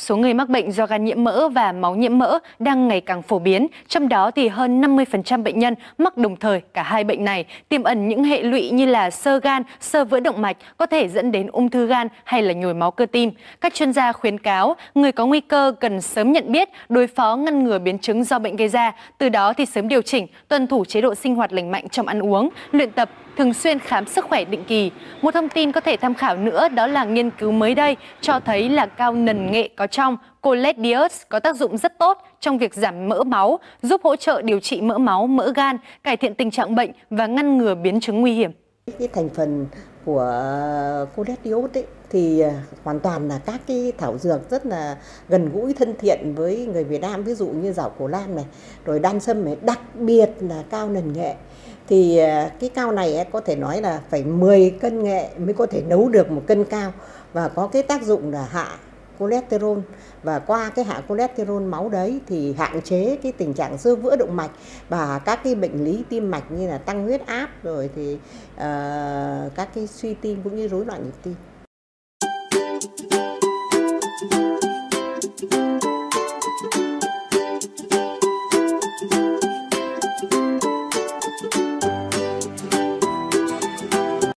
số người mắc bệnh do gan nhiễm mỡ và máu nhiễm mỡ đang ngày càng phổ biến, trong đó thì hơn 50% bệnh nhân mắc đồng thời cả hai bệnh này, tiềm ẩn những hệ lụy như là xơ gan, xơ vữa động mạch có thể dẫn đến ung thư gan hay là nhồi máu cơ tim. Các chuyên gia khuyến cáo người có nguy cơ cần sớm nhận biết, đối phó ngăn ngừa biến chứng do bệnh gây ra, từ đó thì sớm điều chỉnh, tuân thủ chế độ sinh hoạt lành mạnh trong ăn uống, luyện tập, thường xuyên khám sức khỏe định kỳ. Một thông tin có thể tham khảo nữa đó là nghiên cứu mới đây cho thấy là cao nần nghệ có trong cholesterol có tác dụng rất tốt trong việc giảm mỡ máu, giúp hỗ trợ điều trị mỡ máu, mỡ gan, cải thiện tình trạng bệnh và ngăn ngừa biến chứng nguy hiểm. Cái thành phần của cholesterol thì hoàn toàn là các cái thảo dược rất là gần gũi thân thiện với người Việt Nam, ví dụ như rau cổ lam này, rồi đan sâm này, đặc biệt là cao nần nghệ. Thì cái cao này có thể nói là phải 10 cân nghệ mới có thể nấu được 1 cân cao, và có cái tác dụng là hạ cholesterol, và qua cái hạ cholesterol máu đấy thì hạn chế cái tình trạng xơ vữa động mạch và các cái bệnh lý tim mạch như là tăng huyết áp, rồi thì các cái suy tim cũng như rối loạn nhịp tim.